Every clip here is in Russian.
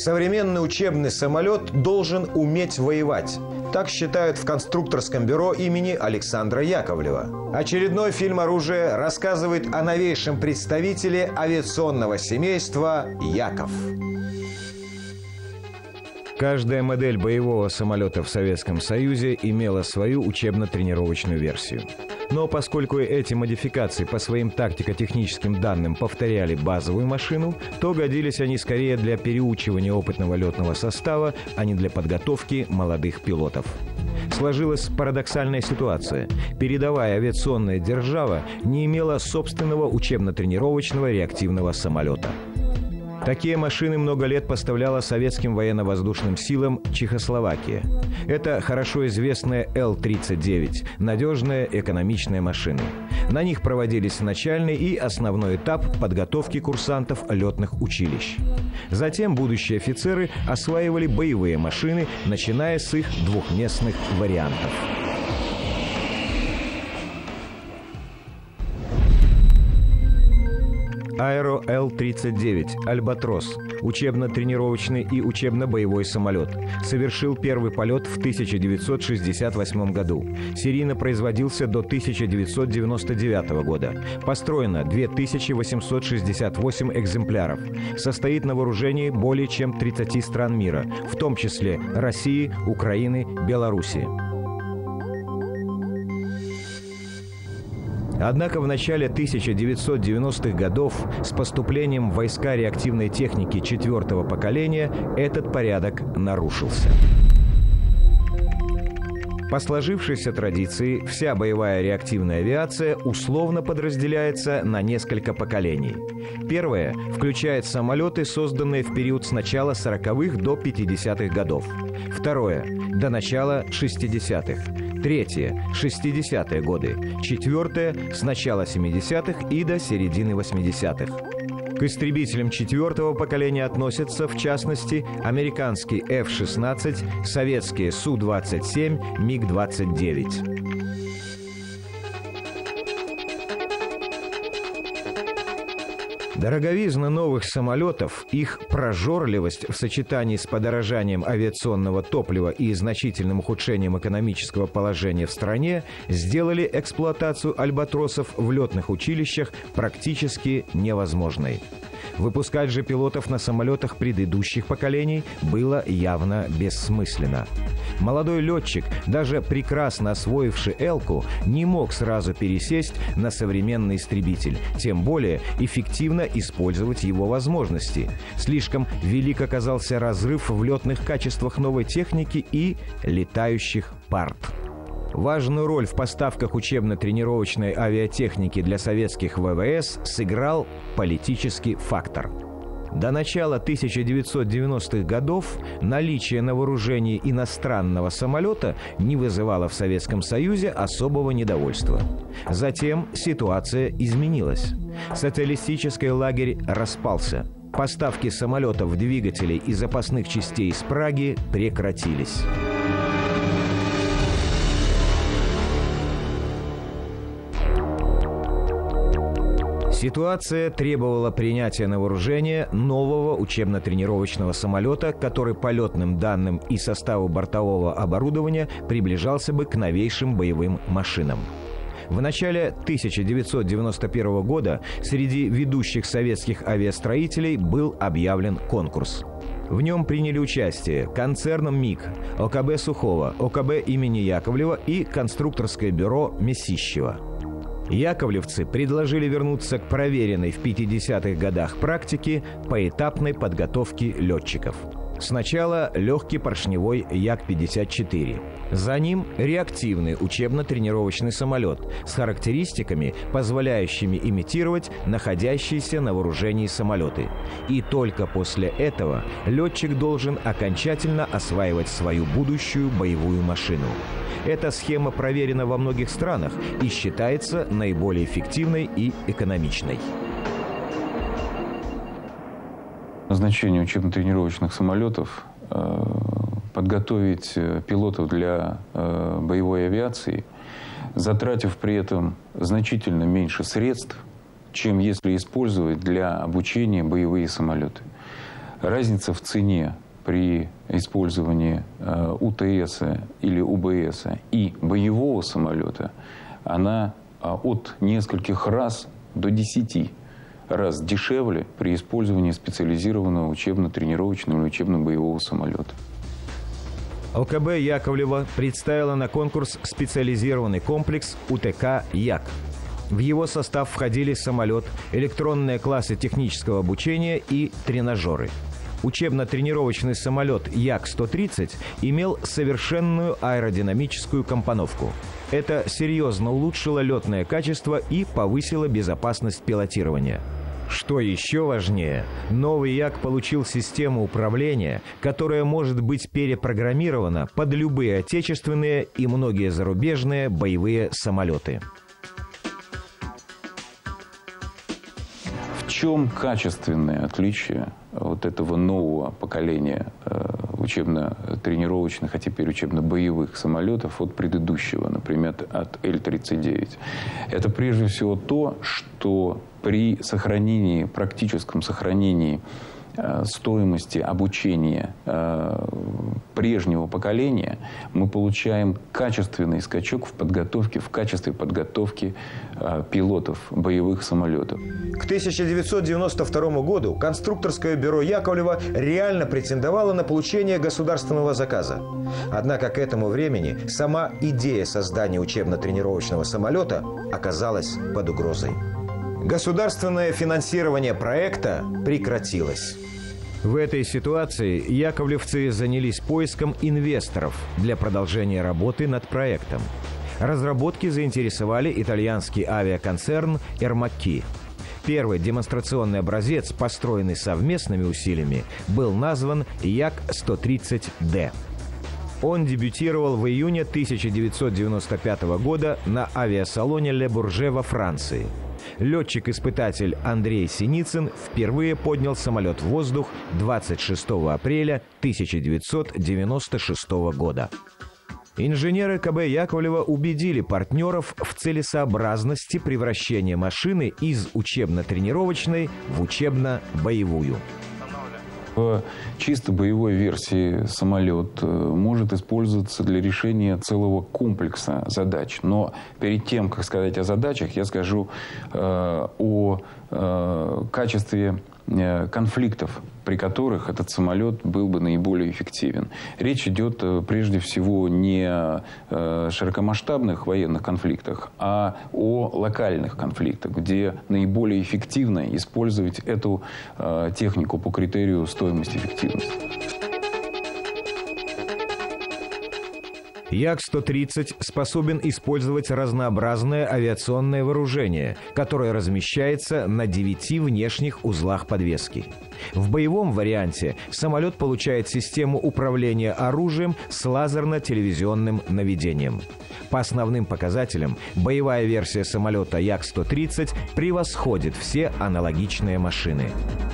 Современный учебный самолет должен уметь воевать. Так считают в конструкторском бюро имени Александра Яковлева. Очередной фильм «Оружие» рассказывает о новейшем представителе авиационного семейства Яков. Каждая модель боевого самолета в Советском Союзе имела свою учебно-тренировочную версию. Но поскольку эти модификации по своим тактико-техническим данным повторяли базовую машину, то годились они скорее для переучивания опытного летного состава, а не для подготовки молодых пилотов. Сложилась парадоксальная ситуация. Передовая авиационная держава не имела собственного учебно-тренировочного реактивного самолета. Такие машины много лет поставляла советским военно-воздушным силам Чехословакия. Это хорошо известная Л-39, надежная экономичная машина. На них проводились начальный и основной этап подготовки курсантов летных училищ. Затем будущие офицеры осваивали боевые машины, начиная с их двухместных вариантов. Аэро Л-39 «Альбатрос» – учебно-тренировочный и учебно-боевой самолет. Совершил первый полет в 1968 году. Серийно производился до 1999 года. Построено 2868 экземпляров. Состоит на вооружении более чем 30 стран мира, в том числе России, Украины, Белоруссии. Однако в начале 1990-х годов с поступлением в войска реактивной техники 4-го поколения этот порядок нарушился. По сложившейся традиции, вся боевая реактивная авиация условно подразделяется на несколько поколений. Первое включает самолеты, созданные в период с начала 40-х до 50-х годов. Второе – до начала 60-х. Третье – 60-е годы. Четвертое – с начала 70-х и до середины 80-х. К истребителям 4-го поколения относятся, в частности, американский F-16, советские Су-27, МиГ-29. Дороговизна новых самолетов, их прожорливость в сочетании с подорожанием авиационного топлива и значительным ухудшением экономического положения в стране сделали эксплуатацию альбатросов в летных училищах практически невозможной. Выпускать же пилотов на самолетах предыдущих поколений было явно бессмысленно. Молодой летчик, даже прекрасно освоивший «Элку», не мог сразу пересесть на современный истребитель, тем более эффективно использовать его возможности. Слишком велик оказался разрыв в летных качествах новой техники и летающих парт. Важную роль в поставках учебно-тренировочной авиатехники для советских ВВС сыграл политический фактор. До начала 1990-х годов наличие на вооружении иностранного самолета не вызывало в Советском Союзе особого недовольства. Затем ситуация изменилась. Социалистический лагерь распался. Поставки самолетов, двигателей и запасных частей из Праги прекратились. Ситуация требовала принятия на вооружение нового учебно-тренировочного самолета, который по летным данным и составу бортового оборудования приближался бы к новейшим боевым машинам. В начале 1991 года среди ведущих советских авиастроителей был объявлен конкурс. В нем приняли участие концерн МиГ, ОКБ Сухого, ОКБ имени Яковлева и конструкторское бюро Месищева. Яковлевцы предложили вернуться к проверенной в 50-х годах практике поэтапной подготовки летчиков. Сначала легкий поршневой Як-54. За ним реактивный учебно-тренировочный самолет с характеристиками, позволяющими имитировать находящиеся на вооружении самолеты. И только после этого летчик должен окончательно осваивать свою будущую боевую машину. Эта схема проверена во многих странах и считается наиболее эффективной и экономичной. Назначение учебно-тренировочных самолетов подготовить пилотов для боевой авиации, затратив при этом значительно меньше средств, чем если использовать для обучения боевые самолеты. разница в цене при использовании УТС или УБС и боевого самолета, она от нескольких раз до 10 раз дешевле при использовании специализированного учебно-тренировочного или учебно-боевого самолета. ЛКБ Яковлева представила на конкурс специализированный комплекс УТК «Як». В его состав входили самолет, электронные классы технического обучения и тренажеры. Учебно-тренировочный самолет Як-130 имел совершенную аэродинамическую компоновку. Это серьезно улучшило летное качество и повысило безопасность пилотирования. Что еще важнее, новый Як получил систему управления, которая может быть перепрограммирована под любые отечественные и многие зарубежные боевые самолеты. В чем качественное отличие вот этого нового поколения учебно-тренировочных, а теперь учебно-боевых самолетов от предыдущего, например, от Л-39? Это прежде всего то, что при сохранении, практическом сохранении стоимости обучения прежнего поколения мы получаем качественный скачок в подготовке, в качестве подготовки пилотов боевых самолетов. К 1992 году конструкторское бюро Яковлева реально претендовало на получение государственного заказа. Однако к этому времени сама идея создания учебно-тренировочного самолета оказалась под угрозой. Государственное финансирование проекта прекратилось. В этой ситуации яковлевцы занялись поиском инвесторов для продолжения работы над проектом. Разработки заинтересовали итальянский авиаконцерн «Эрмакки». Первый демонстрационный образец, построенный совместными усилиями, был назван Як-130Д. Он дебютировал в июне 1995 года на авиасалоне Ле Бурже во Франции. Летчик-испытатель Андрей Синицын впервые поднял самолет в воздух 26 апреля 1996 года. Инженеры КБ Яковлева убедили партнеров в целесообразности превращения машины из учебно-тренировочной в учебно-боевую. В чисто боевой версии самолет может использоваться для решения целого комплекса задач. Но перед тем, как сказать о задачах, я скажу о качестве конфликтов, при которых этот самолет был бы наиболее эффективен. Речь идет прежде всего не о широкомасштабных военных конфликтах, а о локальных конфликтах, где наиболее эффективно использовать эту технику по критерию стоимости эффективности. Як-130 способен использовать разнообразное авиационное вооружение, которое размещается на 9 внешних узлах подвески. В боевом варианте самолет получает систему управления оружием с лазерно-телевизионным наведением. По основным показателям, боевая версия самолета Як-130 превосходит все аналогичные машины.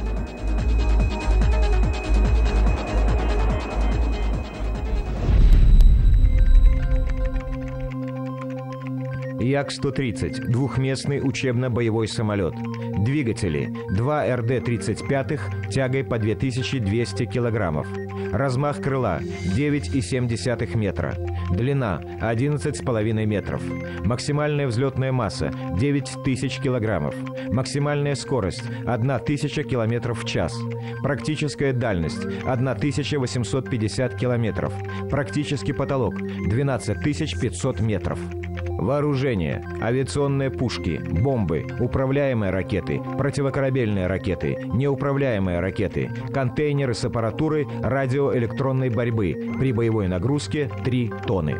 Як-130 – двухместный учебно-боевой самолет. Двигатели – 2 РД-35 тягой по 2200 килограммов. Размах крыла – 9,7 метра. Длина – 11,5 метров. Максимальная взлетная масса – 9000 килограммов. Максимальная скорость – 1000 километров в час. Практическая дальность – 1850 километров. Практический потолок – 12500 метров. Вооружение, авиационные пушки, бомбы, управляемые ракеты, противокорабельные ракеты, неуправляемые ракеты, контейнеры с аппаратурой радиоэлектронной борьбы при боевой нагрузке 3 тонны.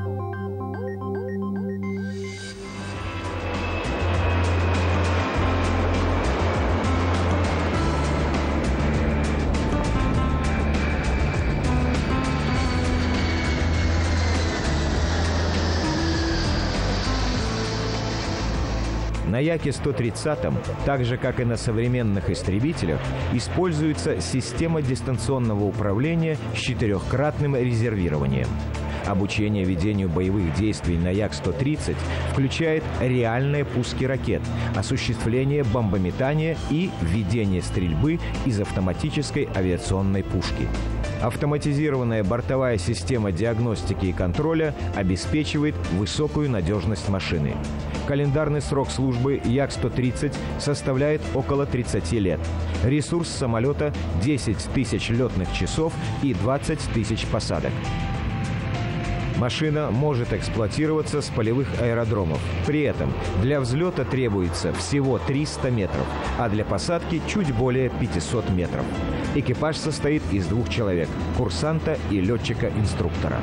На Яке-130, так же как и на современных истребителях, используется система дистанционного управления с 4-кратным резервированием. Обучение ведению боевых действий на Як-130 включает реальные пуски ракет, осуществление бомбометания и ведение стрельбы из автоматической авиационной пушки. Автоматизированная бортовая система диагностики и контроля обеспечивает высокую надежность машины. Календарный срок службы Як-130 составляет около 30 лет. Ресурс самолета – 10 тысяч летных часов и 20 тысяч посадок. Машина может эксплуатироваться с полевых аэродромов. При этом для взлета требуется всего 300 метров, а для посадки чуть более 500 метров. Экипаж состоит из 2 человек – курсанта и летчика-инструктора.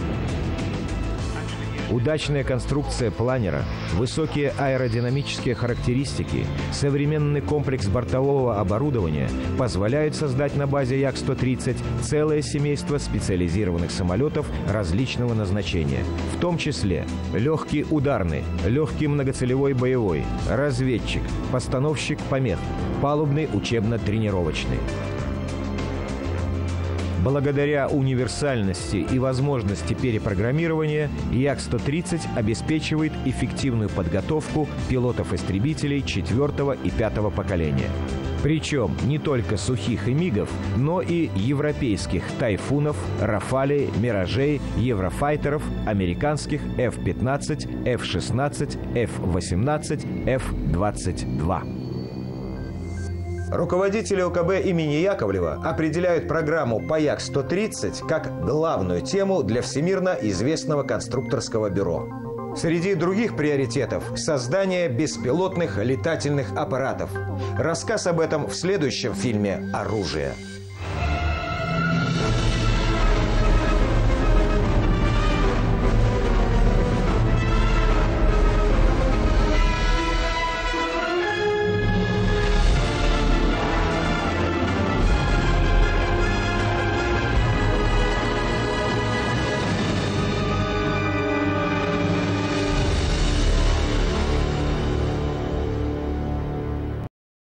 Удачная конструкция планера, высокие аэродинамические характеристики, современный комплекс бортового оборудования позволяют создать на базе Як-130 целое семейство специализированных самолетов различного назначения, в том числе легкий ударный, легкий многоцелевой боевой, разведчик, постановщик помех, палубный учебно-тренировочный. Благодаря универсальности и возможности перепрограммирования Як-130 обеспечивает эффективную подготовку пилотов-истребителей 4 и 5 поколения. Причем не только сухих и мигов, но и европейских тайфунов, рафалей, миражей, еврофайтеров, американских F-15, F-16, F-18, F-22. Руководители ОКБ имени Яковлева определяют программу по Як-130 как главную тему для всемирно известного конструкторского бюро. Среди других приоритетов – создание беспилотных летательных аппаратов. Рассказ об этом в следующем фильме «Оружие».